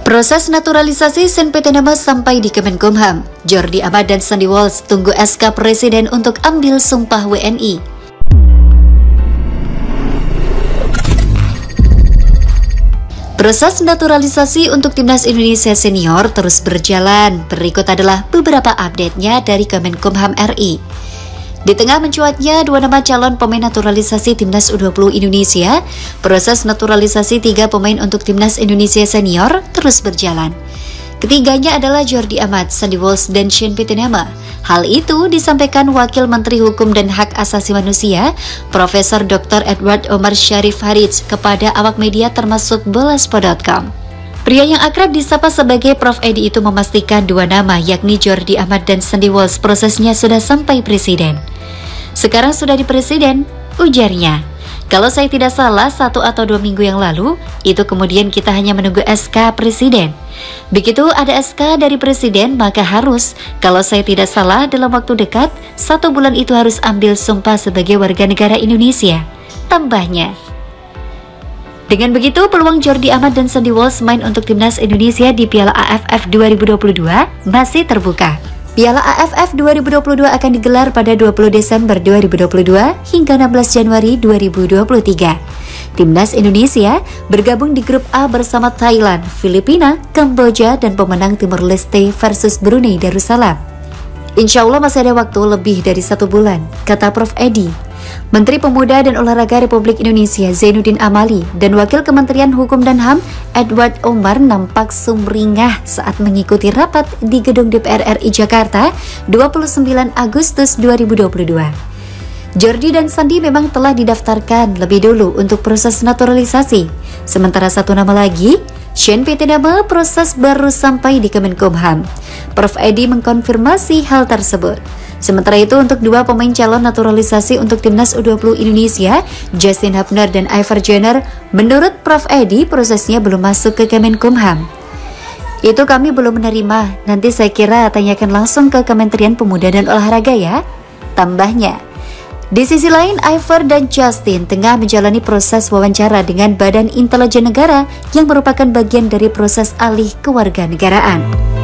Proses naturalisasi Sean Pieternomen sampai di Kemenkumham. Jordi Amat dan Sandy Walsh tunggu SK Presiden untuk ambil sumpah WNI. Proses naturalisasi untuk Timnas Indonesia Senior terus berjalan. Berikut adalah beberapa update-nya dari Kemenkumham RI. Di tengah mencuatnya dua nama calon pemain naturalisasi Timnas U20 Indonesia, proses naturalisasi 3 pemain untuk Timnas Indonesia Senior terus berjalan. Ketiganya adalah Jordi Amat, Sandy Walsh, dan Sean Pieternomen. Hal itu disampaikan Wakil Menteri Hukum dan Hak Asasi Manusia, Profesor Dr. Edward Omar Syarif Haritz kepada awak media termasuk bolaspo.com. Pria yang akrab disapa sebagai Prof. Edi itu memastikan dua nama yakni Jordi Amat dan Sandy Walsh prosesnya sudah sampai Presiden. Sekarang sudah di Presiden, ujarnya. Kalau saya tidak salah 1 atau 2 minggu yang lalu, itu kemudian kita hanya menunggu SK Presiden. Begitu ada SK dari Presiden, maka harus, kalau saya tidak salah dalam waktu dekat, 1 bulan itu harus ambil sumpah sebagai warga negara Indonesia, tambahnya. Dengan begitu, peluang Jordi Amat dan Sandy Walsh main untuk Timnas Indonesia di Piala AFF 2022 masih terbuka. Piala AFF 2022 akan digelar pada 20 Desember 2022 hingga 16 Januari 2023. Timnas Indonesia bergabung di grup A bersama Thailand, Filipina, Kamboja, dan pemenang Timor Leste versus Brunei Darussalam. Insya Allah masih ada waktu lebih dari 1 bulan, kata Prof. Edi. Menteri Pemuda dan Olahraga Republik Indonesia Zainuddin Amali dan Wakil Kementerian Hukum dan HAM Edward Omar nampak sumringah saat mengikuti rapat di Gedung DPR RI Jakarta 29 Agustus 2022. Jordi dan Sandy memang telah didaftarkan lebih dulu untuk proses naturalisasi. Sementara 1 nama lagi, Sean Pieternomen, proses baru sampai di Kemenkumham. Prof. Edi mengkonfirmasi hal tersebut. Sementara itu untuk 2 pemain calon naturalisasi untuk Timnas U20 Indonesia, Justin Hubner dan Ivar Jenner, menurut Prof. Edi prosesnya belum masuk ke Kemenkumham. Itu kami belum menerima, nanti saya kira tanyakan langsung ke Kementerian Pemuda dan Olahraga ya, tambahnya. Di sisi lain, Ivar dan Justin tengah menjalani proses wawancara dengan Badan Intelijen Negara yang merupakan bagian dari proses alih kewarganegaraan.